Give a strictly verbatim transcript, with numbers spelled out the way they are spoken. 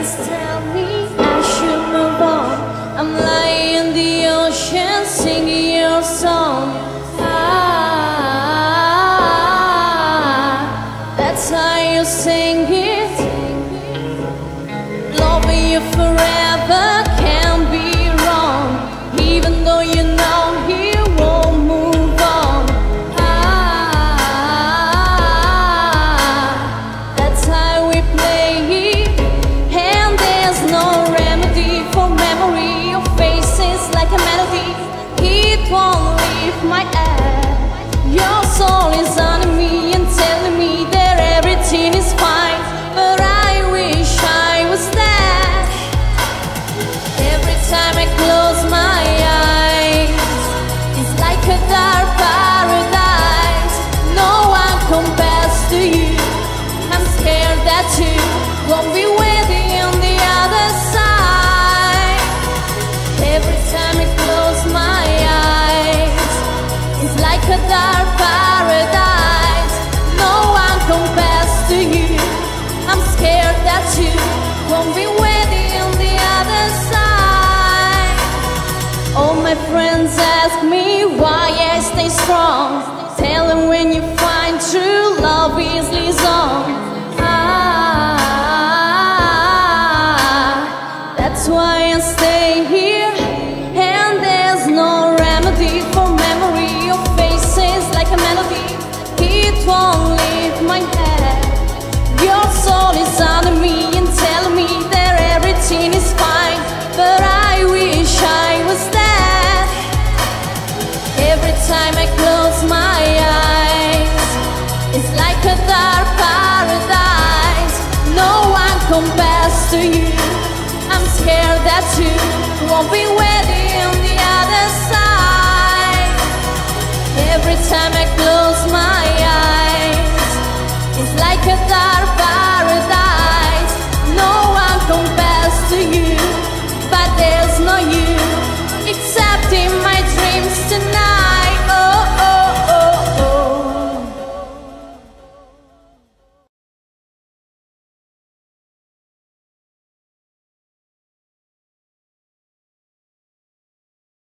friends tell me I should move on. I'm lying in the ocean singing your song. Ah, that's how you sing it. Loving you forever can't be wrong, even though you know he won't move on. Ah, that's how we play it, and there's no remedy for memory. Your face is like a melody, it won't leave my head. Your soul is under me and telling me that everything is fine, but I wish I was there. Every time I close my eyes, it's like a dark paradise. No one compares to you. I'm scared that you won't be waiting on the other side. Every time I close my eyes, it's like a dark paradise. No one compares to you. I'm scared that you won't be waiting on the other side. All my friends ask me why I stay strong. Tell them when you find true love is liaison. Ah, that's why I stay here, and there's no remedy for memory. Your face is like a melody, it won't leave my head. Your soul is under me and telling me that everything is fine, but I wish I was there. Every time I close my eyes, it's like a dark paradise. No one compares to you. I'm scared that you won't be waiting on the other side. Every time I